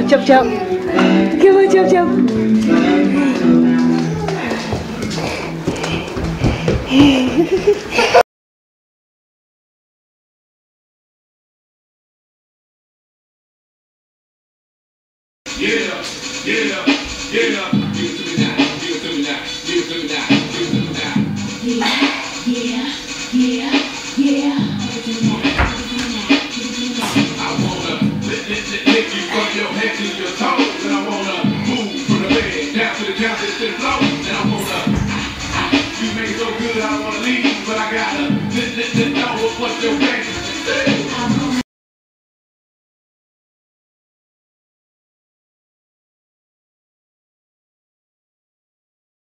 chậm chậm. Come on, chậm chậm. Yeah, yeah, yeah. Give it to me now. Give it to me now. Give it to me now. Give it to me now.